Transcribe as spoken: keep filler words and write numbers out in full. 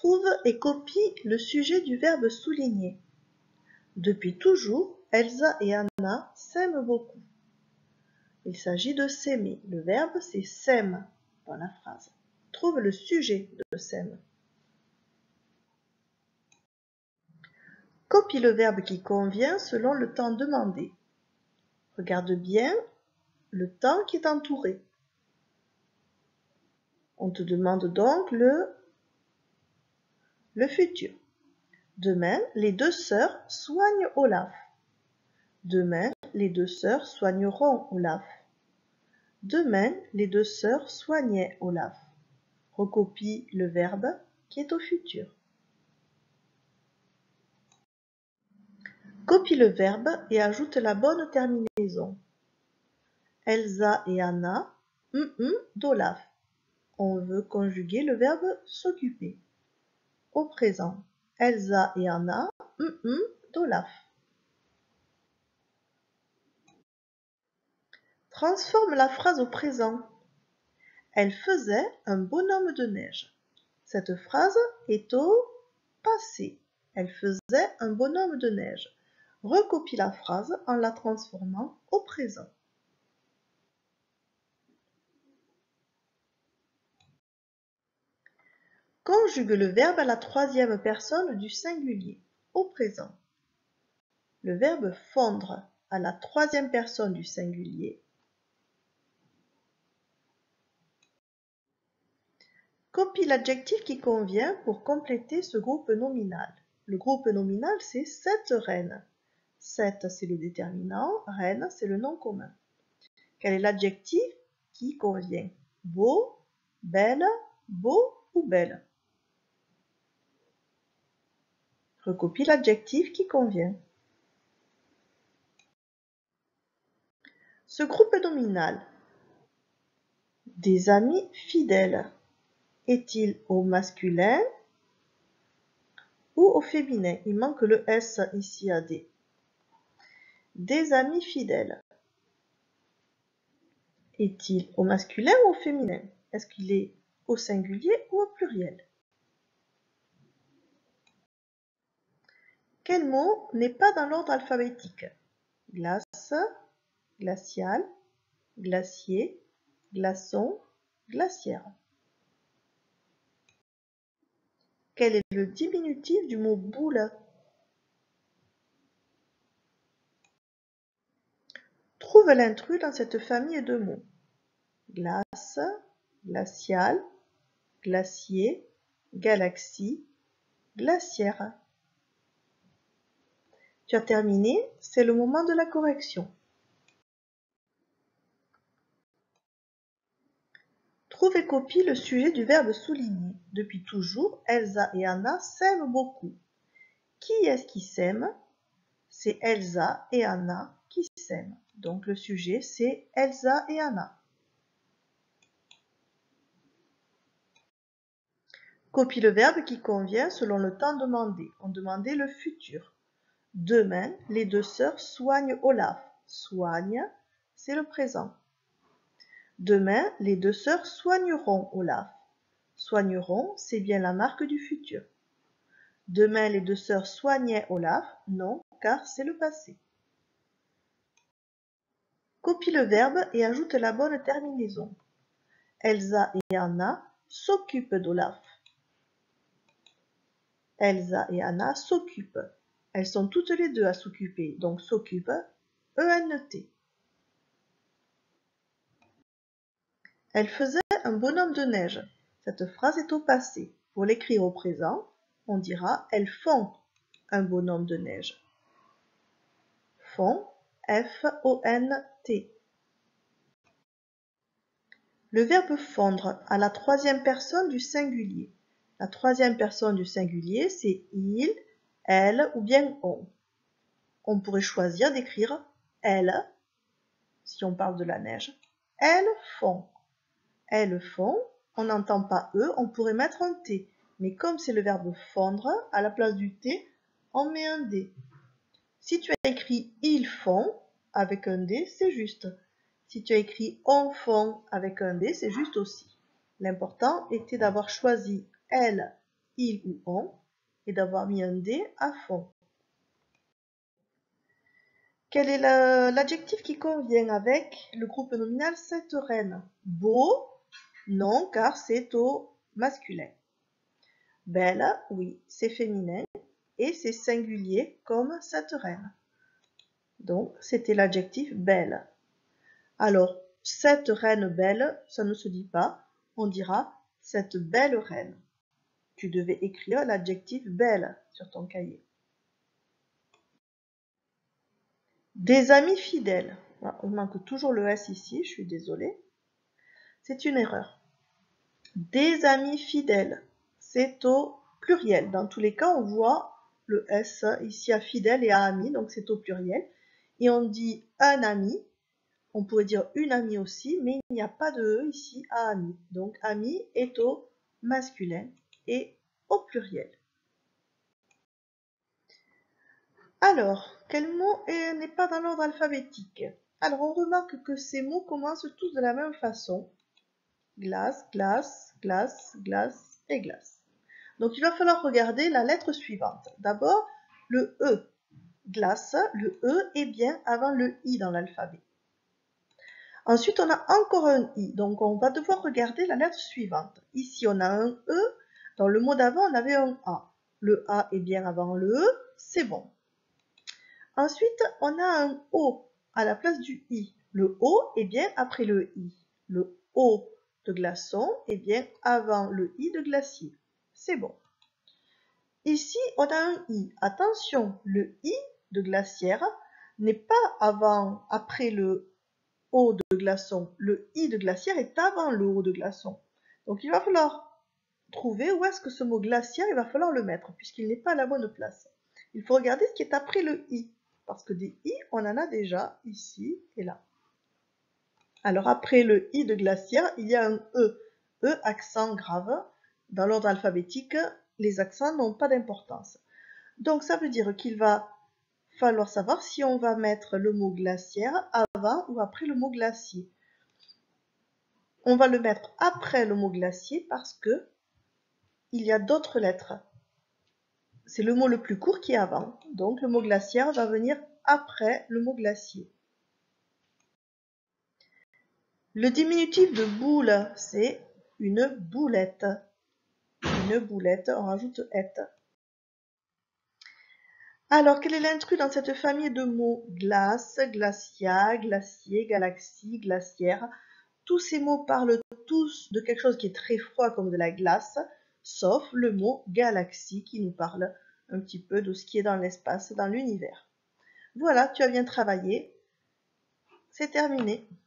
Trouve et copie le sujet du verbe souligner. Depuis toujours, Elsa et Anna s'aiment beaucoup. Il s'agit de s'aimer. Le verbe, c'est s'aime dans la phrase. Trouve le sujet de s'aime. Copie le verbe qui convient selon le temps demandé. Regarde bien le temps qui est entouré. On te demande donc le, le futur. Demain, les deux sœurs soignent Olaf. Demain, les deux sœurs soigneront Olaf. Demain, les deux sœurs soignaient Olaf. Recopie le verbe qui est au futur. Copie le verbe et ajoute la bonne terminaison. Elsa et Anna, hum hum d'Olaf. On veut conjuguer le verbe s'occuper. Au présent, Elsa et Anna, hum hum d'Olaf. Transforme la phrase au présent. Elle faisait un bonhomme de neige. Cette phrase est au passé. Elle faisait un bonhomme de neige. Recopie la phrase en la transformant au présent. Conjugue le verbe à la troisième personne du singulier, au présent. Le verbe fondre à la troisième personne du singulier. Copie l'adjectif qui convient pour compléter ce groupe nominal. Le groupe nominal, c'est sept reines. sept, c'est le déterminant, reine, c'est le nom commun. Quel est l'adjectif qui convient? Beau, belle, beau ou belle? Recopie l'adjectif qui convient. Ce groupe nominal, des amis fidèles, est-il au masculin ou au féminin? Il manque le S ici à D. Des amis fidèles. Est-il au masculin ou au féminin? Est-ce qu'il est au singulier ou au pluriel? Quel mot n'est pas dans l'ordre alphabétique? Glace, glacial, glacier, glaçon, glacière. Quel est le diminutif du mot boule? Trouve l'intrus dans cette famille de mots. Glace, glacial, glacier, galaxie, glacière. Tu as terminé, c'est le moment de la correction. Trouve et copie le sujet du verbe souligner. Depuis toujours, Elsa et Anna s'aiment beaucoup. Qui est-ce qui s'aime? C'est Elsa et Anna qui s'aiment. Donc le sujet, c'est Elsa et Anna. Copie le verbe qui convient selon le temps demandé. On demandait le futur. Demain, les deux sœurs soignent Olaf. Soigne, c'est le présent. Demain, les deux sœurs soigneront Olaf. Soigneront, c'est bien la marque du futur. Demain, les deux sœurs soignaient Olaf. Non, car c'est le passé. Copie le verbe et ajoute la bonne terminaison. Elsa et Anna s'occupent d'Olaf. Elsa et Anna s'occupent. Elles sont toutes les deux à s'occuper, donc s'occupent, E N T. Elle faisait un bonhomme de neige. Cette phrase est au passé. Pour l'écrire au présent, on dira elles font un bonhomme de neige. Font, F O N T. Le verbe fondre à la troisième personne du singulier. La troisième personne du singulier, c'est il, elle ou bien on. On pourrait choisir d'écrire elles, si on parle de la neige. Elles font. Elles font, on n'entend pas E, on pourrait mettre un T. Mais comme c'est le verbe fondre, à la place du T, on met un D. Si tu as écrit ils font avec un D, c'est juste. Si tu as écrit on font avec un D, c'est juste aussi. L'important était d'avoir choisi elles il ou on et d'avoir mis un D à fond. Quel est l'adjectif qui convient avec le groupe nominal cette reine? Beau? Non, car c'est au masculin. Belle? Oui, c'est féminin et c'est singulier comme cette reine. Donc, c'était l'adjectif belle. Alors, cette reine belle, ça ne se dit pas, on dira cette belle reine. Tu devais écrire l'adjectif belle sur ton cahier. Des amis fidèles. On manque toujours le S ici, je suis désolée. C'est une erreur. Des amis fidèles, c'est au pluriel. Dans tous les cas, on voit le S ici à fidèle et à ami, donc c'est au pluriel. Et on dit un ami, on pourrait dire une amie aussi, mais il n'y a pas de E ici à ami. Donc ami est au masculin et au pluriel. Alors, quel mot n'est pas dans l'ordre alphabétique? Alors, on remarque que ces mots commencent tous de la même façon. Glace, glace, glace, glace et glace. Donc, il va falloir regarder la lettre suivante. D'abord, le E. Glace, le E est bien avant le I dans l'alphabet. Ensuite, on a encore un I. Donc, on va devoir regarder la lettre suivante. Ici, on a un E. Dans le mot d'avant, on avait un A. Le A est bien avant le E, c'est bon. Ensuite, on a un O à la place du I. Le O est bien après le I. Le O de glaçon est bien avant le I de glacier. C'est bon. Ici, on a un I. Attention, le I de glacière n'est pas avant, après le O de glaçon. Le I de glacière est avant le O de glaçon. Donc, il va falloir trouver où est-ce que ce mot glaciaire, il va falloir le mettre, puisqu'il n'est pas à la bonne place. Il faut regarder ce qui est après le I. Parce que des I, on en a déjà ici et là. Alors après le I de glacière, il y a un E. E, accent grave. Dans l'ordre alphabétique, les accents n'ont pas d'importance. Donc ça veut dire qu'il va falloir savoir si on va mettre le mot glacière avant ou après le mot glacier. On va le mettre après le mot glacier parce que il y a d'autres lettres. C'est le mot le plus court qui est avant. Donc le mot glaciaire va venir après le mot glacier. Le diminutif de boule, c'est une boulette. Une boulette, on rajoute et. Alors, quel est l'intrus dans cette famille de mots? Glace, glacia, glacier, galaxie, glacière. Tous ces mots parlent tous de quelque chose qui est très froid comme de la glace, sauf le mot galaxie qui nous parle un petit peu de ce qui est dans l'espace, dans l'univers. Voilà, tu as bien travaillé. C'est terminé.